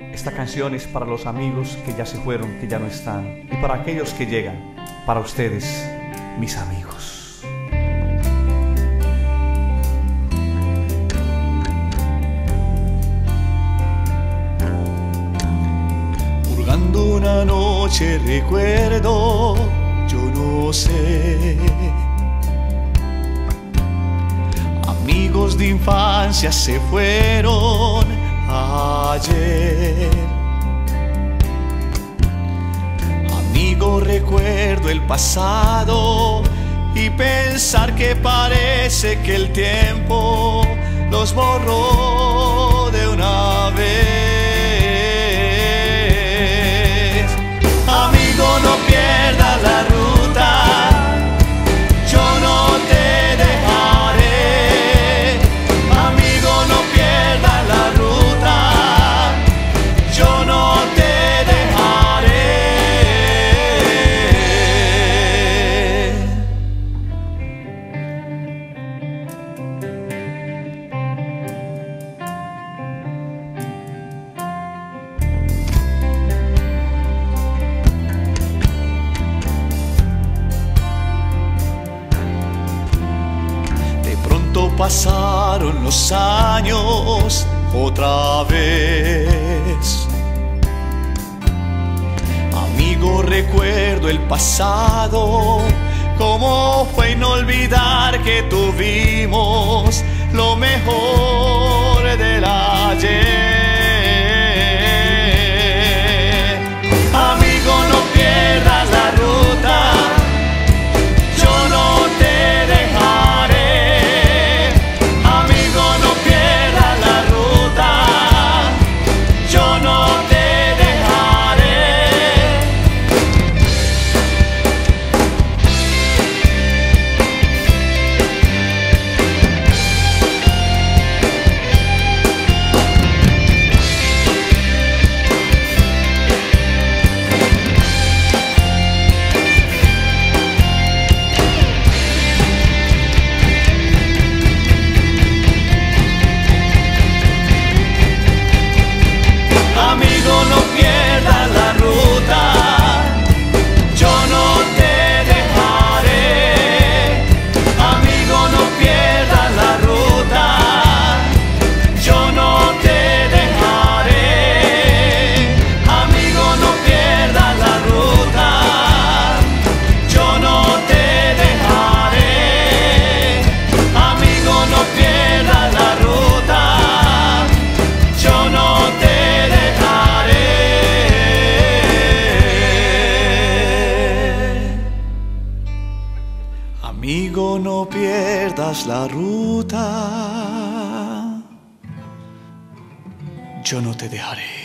Esta canción es para los amigos que ya se fueron, que ya no están, y para aquellos que llegan, para ustedes, mis amigos. Hurgando una noche recuerdo, yo no sé, amigos de infancia se fueron ayer. Amigo, recuerdo el pasado y pensar que parece que el tiempo los borró de una vez. Amigo, no pierdas la ruta, yo no te dejaré. Amigo, no pierdas la ruta, yo no te dejaré. De pronto pasaron los años otra vez. Amigo, recuerdo el pasado, cómo fue no olvidar que tuvimos lo mejor del ayer. Amigo, no pierdas la ruta, yo no te dejaré. Amigo, no pierdas la ruta, yo no te dejaré. Amigo, no pierdas la ruta, yo no te dejaré. Amigo, no pierdas la ruta, yo no te dejaré. Amigo, no pierdas la ruta, yo no te dejaré. Amigo, no pierdas la ruta, yo no te dejaré. Amigo, no pierdas la ruta, yo no te dejaré.